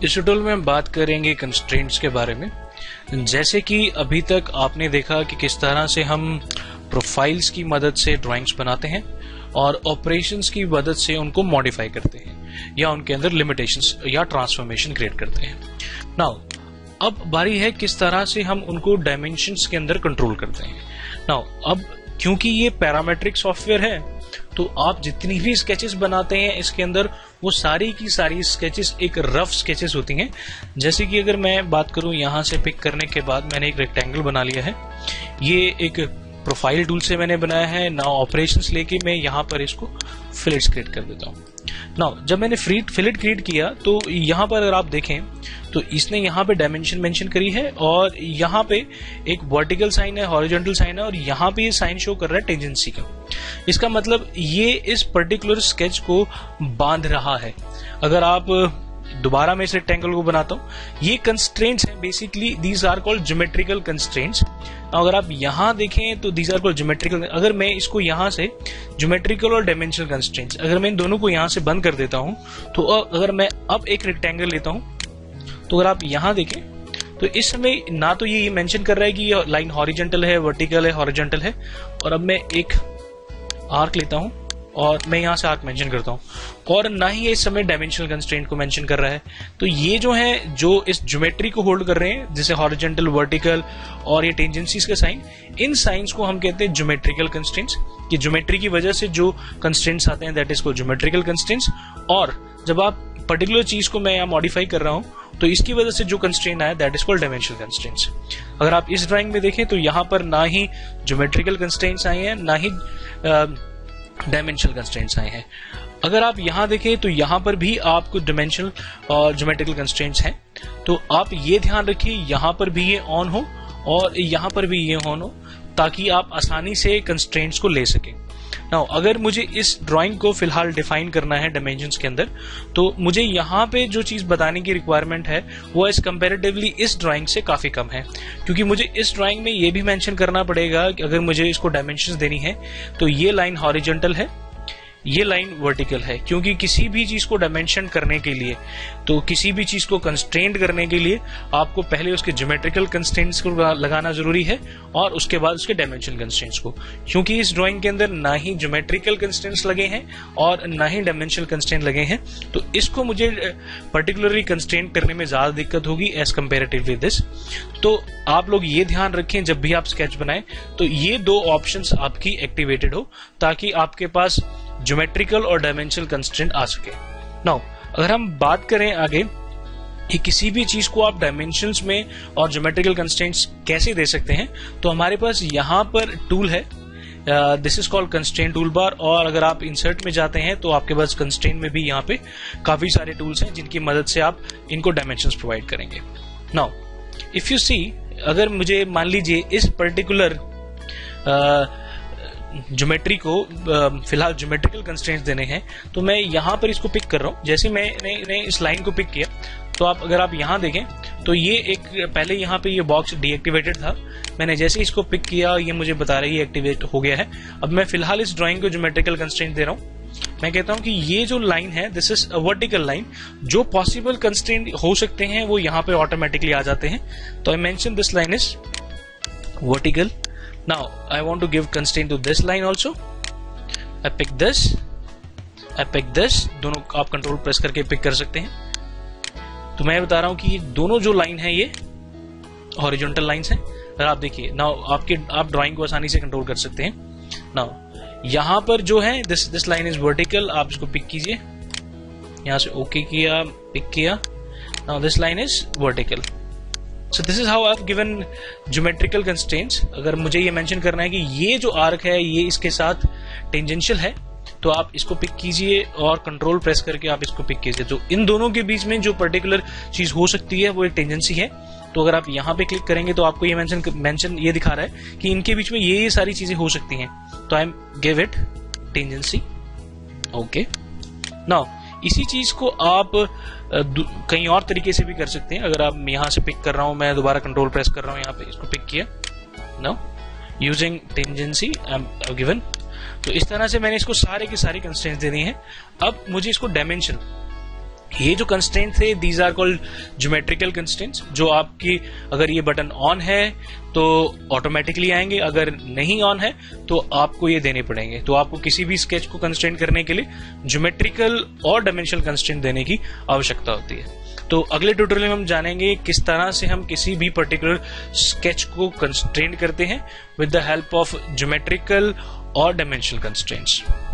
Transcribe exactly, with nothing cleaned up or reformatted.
इस ट्यूटोरियल में हम बात करेंगे कंस्ट्रेंट्स के बारे में। जैसे कि अभी तक आपने देखा कि किस तरह से हम प्रोफाइल्स की मदद से ड्राइंग्स बनाते हैं और ऑपरेशंस की मदद से उनको मॉडिफाई करते हैं या उनके अंदर लिमिटेशंस या ट्रांसफॉर्मेशन क्रिएट करते हैं। नाउ अब बारी है किस तरह से हम उनको डायमेंशंस के अंदर कंट्रोल करते हैं। नाउ अब क्योंकि ये पैरामेट्रिक सॉफ्टवेयर है तो आप जितनी भी स्केचेस बनाते हैं इसके अंदर वो सारी की सारी स्केचेस एक रफ स्केचेस होती हैं। जैसे कि अगर मैं बात करूं, यहां से पिक करने के बाद मैंने एक रेक्टेंगल बना लिया है। ये एक प्रोफाइल टूल से मैंने बनाया है। नाउ ऑपरेशंस लेके मैं यहाँ पर इसको फिलेट्स क्रिएट कर देता हूँ। नाउ जब मैंने फ्रीट फिलेट क्रिएट किया तो यहाँ पर अगर आप देखें तो इसने यहाँ पे डायमेंशन मेंशन करी है और यहाँ पे एक वर्टिकल साइन है, हॉरिजॉन्टल साइन है और यहाँ पे ये साइन शो कर रहा है टेंजेंसी का। इसका मतलब ये इस पर्टिकुलर स्केच को बांध रहा है। अगर आप दोबारा मैं इस रेक्टेंगल को बनाता हूँ, ये कंस्ट्रेंट्स हैं basically, these are called geometrical constraints. अगर आप यहाँ देखें तो दीज आर कॉल्ड ज्योमेट्रिकल। अगर मैं इसको यहाँ से ज्योमेट्रिकल और डायमेंशनल कंस्ट्रेंट्स, अगर मैं इन दोनों को यहाँ से बंद कर देता हूँ तो अगर मैं अब एक रेक्टेंगल लेता हूँ तो अगर आप यहाँ देखें तो इस समय ना तो ये मेंशन कर रहा है कि ये लाइन हॉरिजॉन्टल है, वर्टिकल है, हॉरिजॉन्टल है। और अब मैं एक आर्क लेता हूँ और मैं यहाँ से आर्क मेंशन करता हूँ और ना ही ये इस समय डायमेंशनल कंस्ट्रेंट को मेंशन कर रहा है। तो ये जो है जो इस ज्योमेट्री को होल्ड कर रहे हैं, जैसे हॉरिजॉन्टल, वर्टिकल और ये टेंजेंसीज के साइन, इन साइंस को हम कहते हैं ज्योमेट्रिकल कंस्ट्रेंट्स। कि ज्योमेट्री की वजह से जो कंस्ट्रेंट्स आते हैं that is called geometrical constraints. और जब आप पर्टिकुलर चीज को मैं यहाँ मॉडिफाई कर रहा हूँ तो इसकी वजह से जो कंस्ट्रेंट आया that is called dimensional constraints. अगर आप इस ड्राइंग में देखें तो यहाँ पर ना ही ज्योमेट्रिकल कंस्ट्रेंट्स आए हैं ना ही डायमेंशनल कंस्ट्रेंट्स आए हैं। अगर आप यहाँ देखें तो यहाँ पर भी आपको डायमेंशनल और ज्योमेट्रिकल कंस्ट्रेंट्स हैं। तो आप ये ध्यान रखिए यहाँ पर भी ये ऑन हो और यहाँ पर भी ये ऑन हो ताकि आप आसानी से कंस्ट्रेंट्स को ले सकें। नाउ अगर मुझे इस ड्राइंग को फिलहाल डिफाइन करना है डायमेंशंस के अंदर तो मुझे यहाँ पे जो चीज बताने की रिक्वायरमेंट है वो इस कंपैरेटिवली इस ड्राइंग से काफी कम है। क्योंकि मुझे इस ड्राइंग में ये भी मेंशन करना पड़ेगा कि अगर मुझे इसको डायमेंशंस देनी है तो ये लाइन हॉरिजॉन्टल है, ये लाइन वर्टिकल है। क्योंकि किसी भी चीज को डायमेंशन करने के लिए, तो किसी भी चीज को कंस्ट्रेंट करने के लिए आपको पहले उसके ज्योमेट्रिकल कंस्ट्रेंट्स को लगाना जरूरी है और उसके बाद उसके डायमेंशनल कंस्ट्रेंट्स को। क्योंकि इस ड्राइंग के अंदर ना ही ज्योमेट्रिकल कंस्ट्रेंट्स लगे हैं और ना ही डायमेंशनल कंस्ट्रेंट लगे हैं, तो इसको मुझे पर्टिकुलरली कंस्ट्रेंट करने में ज्यादा दिक्कत होगी एज कंपेरेटिवली दिस। तो आप लोग ये ध्यान रखें जब भी आप स्केच बनाएं तो ये दो ऑप्शंस आपकी एक्टिवेटेड हो ताकि आपके पास ज्योमेट्रिकल और डायमेंशनल कंस्ट्रेंट आ सके। नाउ अगर हम बात करें आगे कि किसी भी चीज को आप डायमेंशंस में और ज्योमेट्रिकल कंस्ट्रेंट्स कैसे दे सकते हैं, तो हमारे पास यहाँ पर टूल है, this is called constraint tool bar. और अगर आप इंसर्ट में जाते हैं तो आपके पास कंस्ट्रेंट में भी यहाँ पे काफी सारे टूल्स हैं जिनकी मदद से आप इनको डायमेंशंस प्रोवाइड करेंगे। नाउ इफ यू सी, अगर मुझे मान लीजिए इस पर्टिकुलर ज्योमेट्री को फिलहाल ज्योमेट्रिकल कंस्ट्रेंट्स देने हैं तो मैं यहाँ पर इसको पिक कर रहा हूँ। जैसे मैंने इस लाइन को पिक किया तो आप अगर आप यहाँ देखें तो ये एक पहले यहाँ पे ये बॉक्स डीएक्टिवेटेड था। मैंने जैसे इसको पिक किया ये मुझे बता रहा है ये एक्टिवेट हो गया है। अब मैं फिलहाल इस ड्राइंग को ज्योमेट्रिकल कंस्ट्रेंट दे रहा हूँ। मैं कहता हूँ कि ये जो लाइन है this is a vertical line, जो पॉसिबल कंस्ट्रेंट हो सकते हैं वो यहाँ पे ऑटोमेटिकली आ जाते हैं। तो I mention this line is vertical. Now I want to give constraint to this line also. I pick this, I pick this. दोनों आप कंट्रोल प्रेस करके पिक कर सकते हैं। तो मैं बता रहा हूं कि ये दोनों जो लाइन है ये हॉरिजॉन्टल लाइंस हैं। अगर आप देखिए नाउ आपके आप ड्राइंग को आसानी से कंट्रोल कर सकते हैं। नाउ यहाँ पर जो है this this line is vertical, आप इसको पिक कीजिए, यहाँ से ओके किया, पिक किया। Now this line is vertical. So this is how I've given geometrical constraints. अगर मुझे ये मेंशन करना है कि ये जो आर्क है ये इसके साथ टेंजेंशियल है तो आप इसको पिक कीजिए और कंट्रोल प्रेस करके आप इसको पिक कीजिए। तो इन दोनों के बीच में जो पर्टिकुलर चीज हो सकती है वो एक टेंजेंसी है। तो अगर आप यहाँ पे क्लिक करेंगे तो आपको ये मेंशन मेंशन ये दिखा रहा है कि इनके बीच में ये ये सारी चीजें हो सकती हैं। तो I give it tangency, okay. Now इसी चीज को आप कहीं और तरीके से भी कर सकते हैं। अगर आप यहाँ से पिक कर रहा हूं, मैं दोबारा कंट्रोल प्रेस कर रहा हूं, यहाँ पे इसको पिक किया, now using tangency I am given. तो इस तरह से मैंने इसको सारे के सारे कंस्ट्रेंट्स दे दिए हैं। अब मुझे इसको डायमेंशन ये जो कंस्ट्रेंट थे these are called geometrical constraints, जो आपकी अगर ये बटन ऑन है तो ऑटोमेटिकली आएंगे, अगर नहीं ऑन है तो आपको ये देने पड़ेंगे। तो आपको किसी भी स्केच को कंस्ट्रेंट करने के लिए ज्योमेट्रिकल और डायमेंशनल कंस्ट्रेंट देने की आवश्यकता होती है। तो अगले ट्यूटोरियल में हम जानेंगे किस तरह से हम किसी भी पर्टिकुलर स्केच को कंस्ट्रेंट करते हैं with the help of geometrical और डायमेंशनल कंस्ट्रेंट्स।